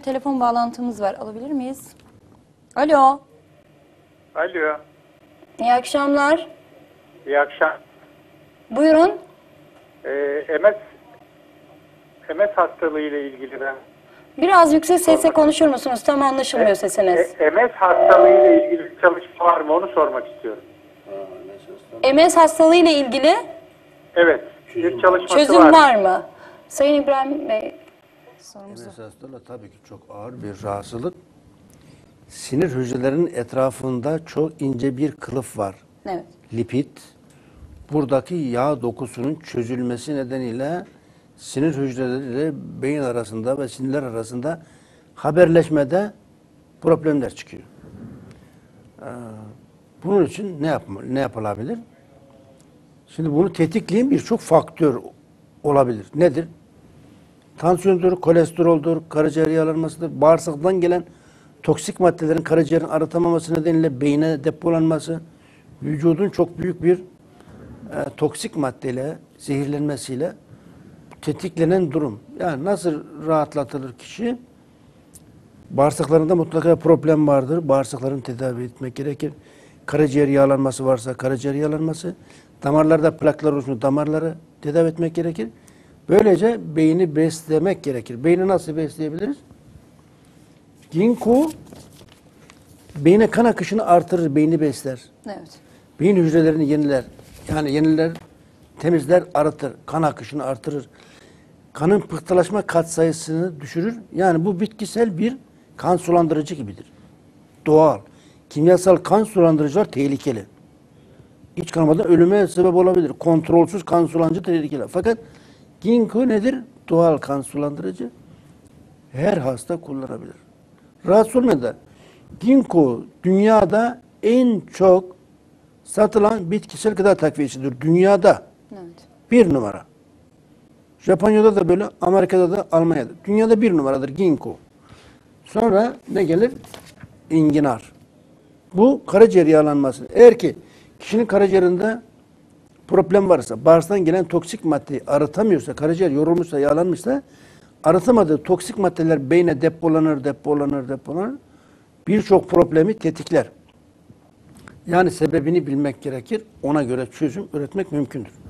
bir telefon bağlantımız var. Alabilir miyiz? Alo. Alo. İyi akşamlar. İyi akşam. Buyurun. MS hastalığı ile ilgili ben. Biraz yüksek sesle konuşur musunuz? Tam anlaşılmıyor sesiniz. MS hastalığı ile ilgili bir çalışma var mı? Onu sormak istiyorum. MS hastalığı ile ilgili Evet. Bir çalışması çözüm var mı? Sayın İbrahim Bey, sorumuzu. MS hastalığı tabii ki çok ağır bir rahatsızlık. Sinir hücrelerinin etrafında çok ince bir kılıf var. Evet. Lipid. Buradaki yağ dokusunun çözülmesi nedeniyle sinir hücreleri ile beyin arasında ve sinirler arasında haberleşmede problemler çıkıyor. Bunun için ne yapılabilir? Şimdi bunu tetikleyen birçok faktör olabilir. Nedir? Tansiyondur, kolesteroldur, karaciğer yağlanmasıdır, bağırsaktan gelen toksik maddelerin karaciğerin arıtamaması nedeniyle beyine depolanması, vücudun çok büyük bir toksik maddeyle, zehirlenmesiyle tetiklenen durum. Yani nasıl rahatlatılır kişi? Bağırsaklarında mutlaka problem vardır. Bağırsaklarını tedavi etmek gerekir. Karaciğer yağlanması varsa karaciğer yağlanması, damarlarda plaklar olursa damarları tedavi etmek gerekir. Böylece beyni beslemek gerekir. Beyni nasıl besleyebiliriz? Ginkgo beyne kan akışını artırır, beyni besler. Evet. Beyin hücrelerini yeniler. Yani yeniler, temizler, arıtır. Kan akışını artırır. Kanın pıhtılaşma katsayısını düşürür. Yani bu bitkisel bir kan sulandırıcı gibidir. Doğal. Kimyasal kan sulandırıcılar tehlikeli. İç kanamadan ölüme sebep olabilir. Kontrolsüz kan sulandırıcı tehlikeli. Fakat ginkgo nedir? Doğal kan sulandırıcı. Her hasta kullanabilir. Rahatsız olmayan da ginkgo dünyada en çok satılan bitkisel gıda takviyesidir. Dünyada. Evet. Bir numara. Japonya'da da böyle, Amerika'da da, Almanya'da. Dünyada bir numaradır ginkgo. Sonra ne gelir? İnginar. Bu karaciğer yağlanması. Eğer ki kişinin karaciğerinde problem varsa, bağırsaktan gelen toksik maddeyi arıtamıyorsa, karaciğer yorulmuşsa, yağlanmışsa, arıtamadığı toksik maddeler beyne depolanır. Birçok problemi tetikler. Yani sebebini bilmek gerekir. Ona göre çözüm üretmek mümkündür.